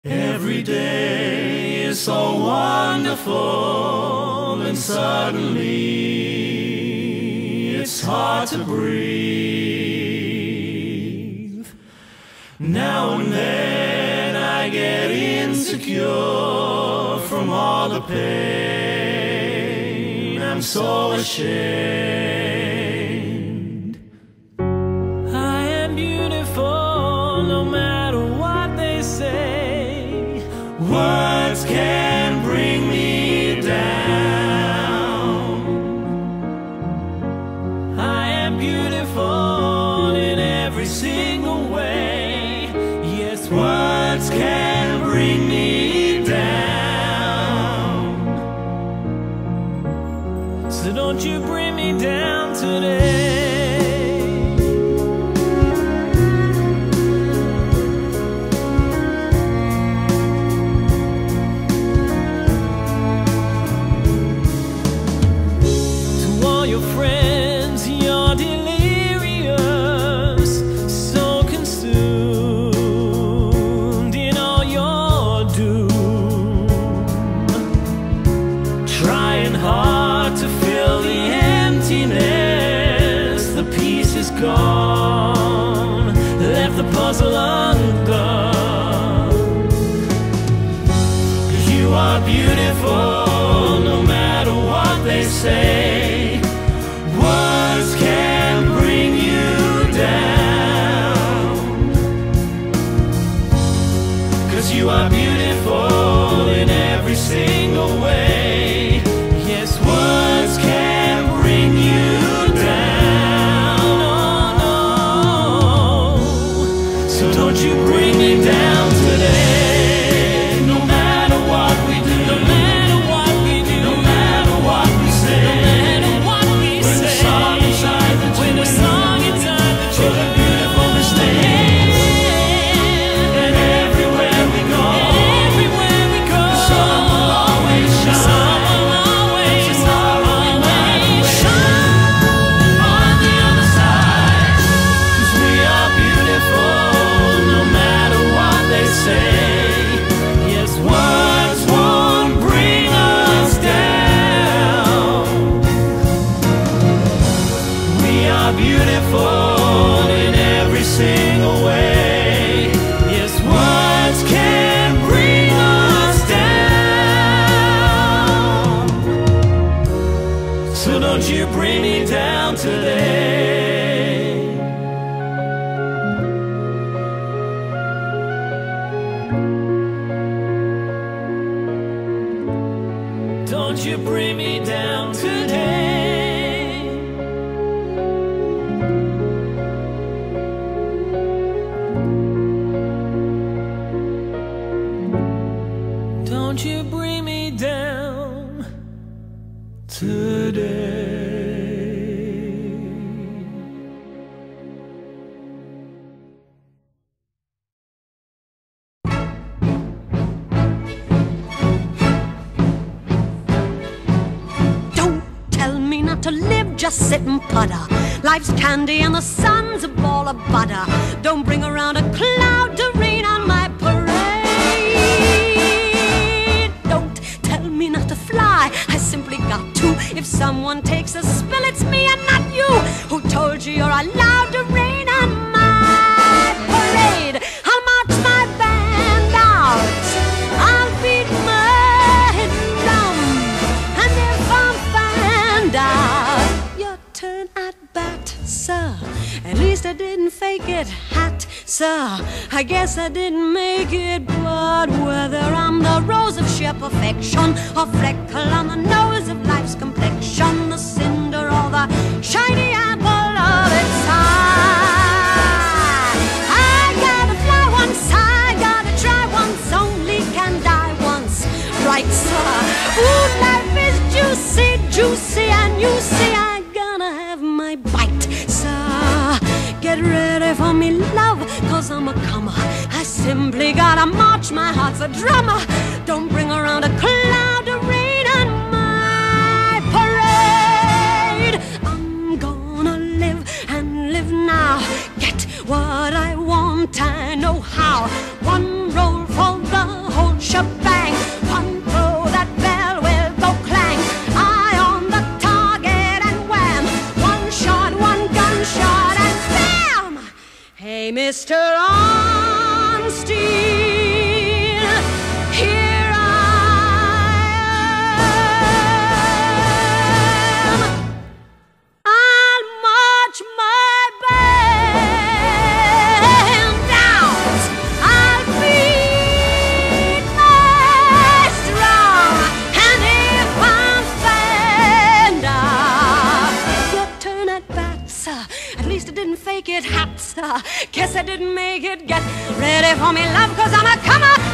Every day is so wonderful, and suddenly it's hard to breathe. Now and then I get insecure from all the pain. I'm so ashamed. I am beautiful no matter what they say. Words can bring me down. I am beautiful in every single way. Yes, words can bring me down. So don't you bring me down today. Gone, left the puzzle undone. 'Cause you are beautiful no matter what they say. Words can bring you down. 'Cause you are beautiful in every single way. Yes, words can bring you down. Don't you bring me down today. No matter what we do, no matter what we do, no matter what we say, no matter what we say. When the song inside the tune, when the song inside the tune, for the beautiful mistake. And everywhere we go, the sun will always shine. The sun will always shine. On the other side, 'cause we are beautiful. Say, yes, words won't bring us down. We are beautiful in every single way. Yes, words can bring us down. So don't you bring me down today. Don't you bring me down today. Don't you bring me down today. To live, just sit and putter. Life's candy and the sun's a ball of butter. Don't bring around a cloud to rain on my parade. Don't tell me not to fly, I simply got to. If someone takes a spill, it's me and not you. Who told you you're allowed to rain on my parade? I'll march my band out, I'll beat my drum, and if I'm found out, your turn at bat, sir. At least I didn't fake it, hat, sir. I guess I didn't make it, but whether I'm the rose of sheer perfection or freckle on the nose of life's complexion, the cinder or the shiny apple of its eye, I gotta fly once, I gotta try once, only can die once, right, sir? Ooh, life is juicy, juicy, and you see I'm gonna have my bite, sir. Get ready for me, love, 'cause I'm a comer. I simply gotta march, my heart's a drummer. Don't bring around a cloud to rain on my parade. I'm gonna live and live now. Get what I want, I know how. One roll for the Guess I didn't make it. Get ready for me, love, 'cause I'm a comer.